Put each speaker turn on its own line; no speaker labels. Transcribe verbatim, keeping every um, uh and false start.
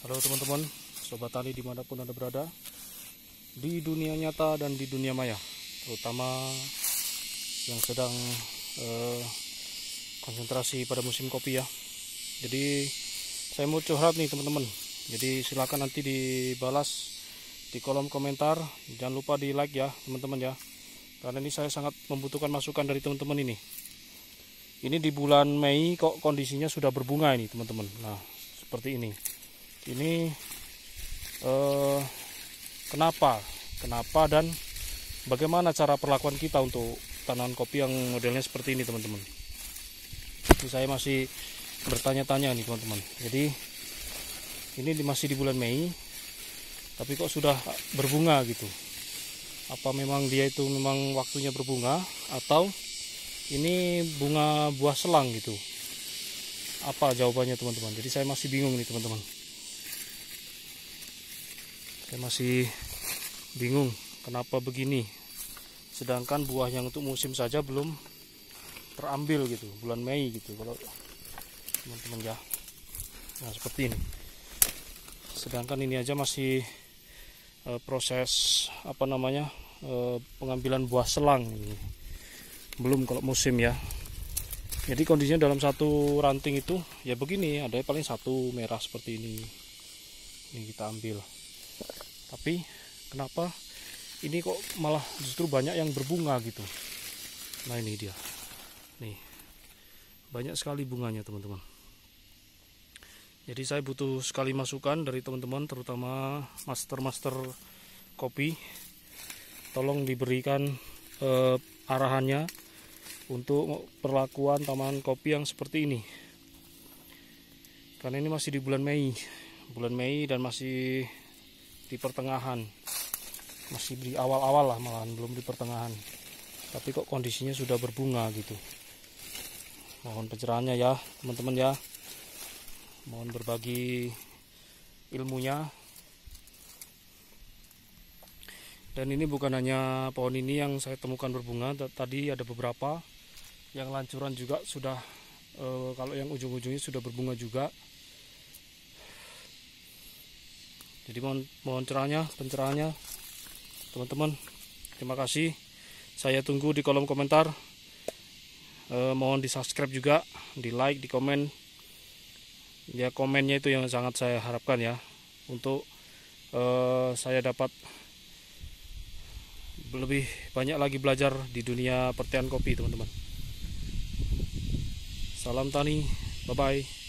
Halo teman-teman, sobat tani dimanapun Anda berada, di dunia nyata dan di dunia maya, terutama yang sedang eh, konsentrasi pada musim kopi ya. Jadi saya mau curhat nih teman-teman, jadi silakan nanti dibalas di kolom komentar. Jangan lupa di like ya teman-teman ya, karena ini saya sangat membutuhkan masukan dari teman-teman ini. Ini di bulan Mei kok kondisinya sudah berbunga ini teman-teman. Nah seperti ini. Ini eh, kenapa? Kenapa dan bagaimana cara perlakuan kita untuk tanaman kopi yang modelnya seperti ini teman-teman? Jadi saya masih bertanya-tanya nih teman-teman. Jadi ini masih di bulan Mei, tapi kok sudah berbunga gitu? Apa memang dia itu memang waktunya berbunga, atau ini bunga buah selang gitu? Apa jawabannya teman-teman? Jadi saya masih bingung nih teman-teman. Saya masih bingung kenapa begini, sedangkan buah yang untuk musim saja belum terambil gitu, bulan Mei gitu kalau teman-teman ya. Nah seperti ini, sedangkan ini aja masih e, proses apa namanya e, pengambilan buah selang ini, belum kalau musim ya. Jadi kondisinya dalam satu ranting itu ya begini, ada paling satu merah seperti ini, ini kita ambil. Tapi kenapa ini kok malah justru banyak yang berbunga gitu? Nah ini dia, nih banyak sekali bunganya teman-teman. Jadi saya butuh sekali masukan dari teman-teman, terutama master-master kopi. Tolong diberikan eh, arahannya untuk perlakuan tanaman kopi yang seperti ini. Karena ini masih di bulan Mei, bulan Mei dan masih di pertengahan, masih di awal-awal lah malahan, belum di pertengahan, tapi kok kondisinya sudah berbunga gitu. Mohon pencerahannya ya teman-teman ya, mohon berbagi ilmunya. Dan ini bukan hanya pohon ini yang saya temukan berbunga, tadi ada beberapa yang lancuran juga sudah e, kalau yang ujung-ujungnya sudah berbunga juga. Jadi mohon, mohon cerahnya, pencerahannya teman-teman. Terima kasih. Saya tunggu di kolom komentar. Eh, mohon di subscribe juga, di like, di komen. Ya komennya itu yang sangat saya harapkan ya, untuk eh, saya dapat lebih banyak lagi belajar di dunia pertanian kopi teman-teman. Salam tani, bye bye.